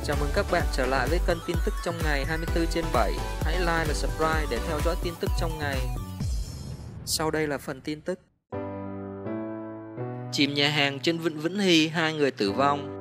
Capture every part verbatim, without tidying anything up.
Chào mừng các bạn trở lại với kênh tin tức trong ngày hai mươi tư trên bảy. Hãy like và subscribe để theo dõi tin tức trong ngày. Sau đây là phần tin tức. Chìm nhà hàng trên Vịnh Vĩnh Hy, hai người tử vong.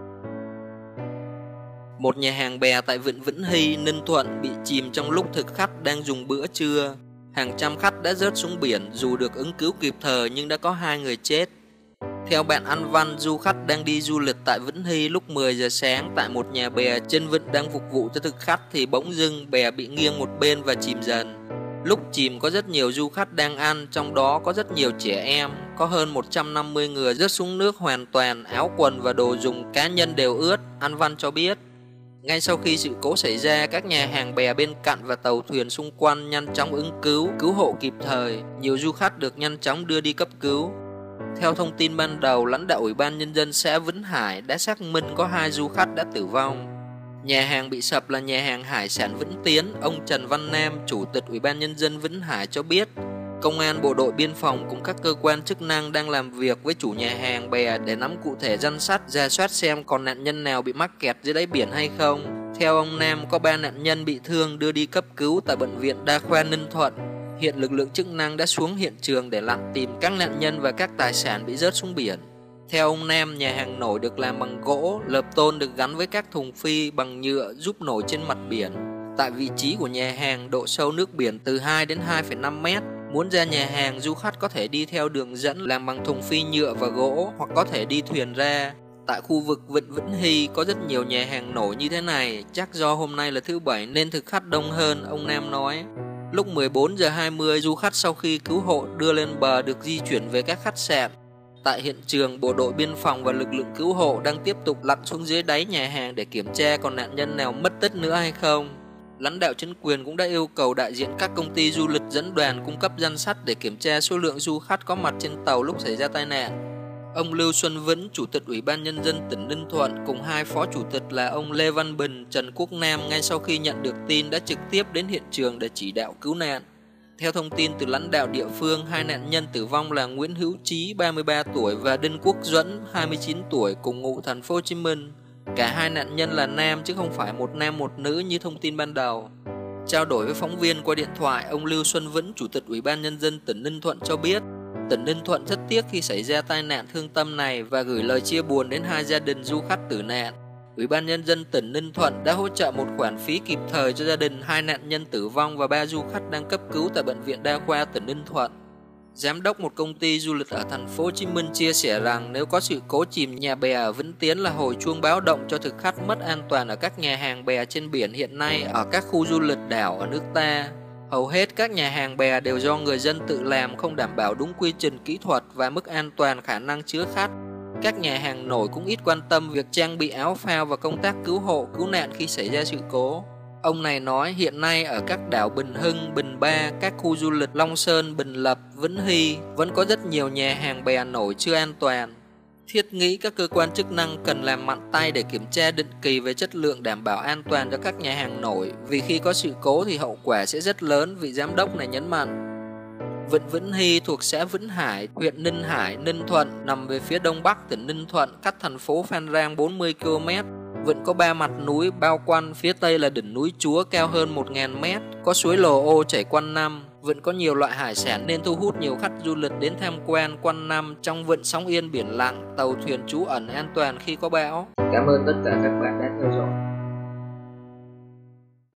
Một nhà hàng bè tại Vịnh Vĩnh Hy, Ninh Thuận bị chìm trong lúc thực khách đang dùng bữa trưa. Hàng trăm khách đã rớt xuống biển dù được ứng cứu kịp thời nhưng đã có hai người chết. Theo bạn Anh Văn, du khách đang đi du lịch tại Vĩnh Hy lúc mười giờ sáng tại một nhà bè trên vịnh đang phục vụ cho thực khách thì bỗng dưng bè bị nghiêng một bên và chìm dần. Lúc chìm có rất nhiều du khách đang ăn, trong đó có rất nhiều trẻ em, có hơn một trăm năm mươi người rớt xuống nước hoàn toàn, áo quần và đồ dùng cá nhân đều ướt, anh Văn cho biết. Ngay sau khi sự cố xảy ra, các nhà hàng bè bên cạnh và tàu thuyền xung quanh nhanh chóng ứng cứu, cứu hộ kịp thời, nhiều du khách được nhanh chóng đưa đi cấp cứu. Theo thông tin ban đầu, lãnh đạo Ủy ban Nhân dân xã Vĩnh Hải đã xác minh có hai du khách đã tử vong. Nhà hàng bị sập là nhà hàng hải sản Vĩnh Tiến. Ông Trần Văn Nam, Chủ tịch Ủy ban Nhân dân Vĩnh Hải cho biết, Công an, Bộ đội Biên phòng cùng các cơ quan chức năng đang làm việc với chủ nhà hàng bè để nắm cụ thể danh sách, rà soát xem còn nạn nhân nào bị mắc kẹt dưới đáy biển hay không. Theo ông Nam, có ba nạn nhân bị thương đưa đi cấp cứu tại Bệnh viện Đa khoa Ninh Thuận. Hiện lực lượng chức năng đã xuống hiện trường để lặn tìm các nạn nhân và các tài sản bị rớt xuống biển. Theo ông Nam, nhà hàng nổi được làm bằng gỗ, lợp tôn được gắn với các thùng phi bằng nhựa giúp nổi trên mặt biển. Tại vị trí của nhà hàng, độ sâu nước biển từ hai đến hai phẩy năm mét. Muốn ra nhà hàng, du khách có thể đi theo đường dẫn làm bằng thùng phi nhựa và gỗ hoặc có thể đi thuyền ra. Tại khu vực Vịnh Vĩnh Hy có rất nhiều nhà hàng nổi như thế này, chắc do hôm nay là thứ bảy nên thực khách đông hơn, ông Nam nói. Lúc mười bốn giờ hai mươi, du khách sau khi cứu hộ đưa lên bờ được di chuyển về các khách sạn. Tại hiện trường, Bộ đội Biên phòng và lực lượng cứu hộ đang tiếp tục lặn xuống dưới đáy nhà hàng để kiểm tra còn nạn nhân nào mất tích nữa hay không. Lãnh đạo chính quyền cũng đã yêu cầu đại diện các công ty du lịch dẫn đoàn cung cấp danh sách để kiểm tra số lượng du khách có mặt trên tàu lúc xảy ra tai nạn. Ông Lưu Xuân Vĩnh, Chủ tịch Ủy ban Nhân dân tỉnh Ninh Thuận cùng hai phó chủ tịch là ông Lê Văn Bình, Trần Quốc Nam ngay sau khi nhận được tin đã trực tiếp đến hiện trường để chỉ đạo cứu nạn. Theo thông tin từ lãnh đạo địa phương, hai nạn nhân tử vong là Nguyễn Hữu Trí, ba mươi ba tuổi và Đinh Quốc Duẫn, hai mươi chín tuổi, cùng ngụ thành phố Hồ Chí Minh. Cả hai nạn nhân là nam chứ không phải một nam một nữ như thông tin ban đầu. Trao đổi với phóng viên qua điện thoại, ông Lưu Xuân Vĩnh, Chủ tịch Ủy ban Nhân dân tỉnh Ninh Thuận cho biết, tỉnh Ninh Thuận rất tiếc khi xảy ra tai nạn thương tâm này và gửi lời chia buồn đến hai gia đình du khách tử nạn. Ủy ban Nhân dân tỉnh Ninh Thuận đã hỗ trợ một khoản phí kịp thời cho gia đình hai nạn nhân tử vong và ba du khách đang cấp cứu tại Bệnh viện Đa khoa tỉnh Ninh Thuận. Giám đốc một công ty du lịch ở thành phố Hồ Chí Minh chia sẻ rằng nếu có sự cố chìm nhà bè ở Vĩnh Tiến là hồi chuông báo động cho thực khách mất an toàn ở các nhà hàng bè trên biển hiện nay ở các khu du lịch đảo ở nước ta. Hầu hết các nhà hàng bè đều do người dân tự làm, không đảm bảo đúng quy trình kỹ thuật và mức an toàn khả năng chứa khách. Các nhà hàng nổi cũng ít quan tâm việc trang bị áo phao và công tác cứu hộ, cứu nạn khi xảy ra sự cố. Ông này nói hiện nay ở các đảo Bình Hưng, Bình Ba, các khu du lịch Long Sơn, Bình Lập, Vĩnh Hy vẫn có rất nhiều nhà hàng bè nổi chưa an toàn. Thiết nghĩ các cơ quan chức năng cần làm mạnh tay để kiểm tra định kỳ về chất lượng đảm bảo an toàn cho các nhà hàng nổi, vì khi có sự cố thì hậu quả sẽ rất lớn, vị giám đốc này nhấn mạnh. Vịnh Vĩnh Hy thuộc xã Vĩnh Hải, huyện Ninh Hải, Ninh Thuận, nằm về phía đông bắc tỉnh Ninh Thuận, cách thành phố Phan Rang bốn mươi ki lô mét. Vịnh có ba mặt núi bao quanh, phía tây là đỉnh núi Chúa cao hơn một nghìn mét, có suối Lồ Ô chảy quanh năm. Vịnh có nhiều loại hải sản nên thu hút nhiều khách du lịch đến tham quan quanh năm. Trong vịnh sóng yên biển lặng, tàu thuyền trú ẩn an toàn khi có bão. Cảm ơn tất cả các bạn đã theo dõi.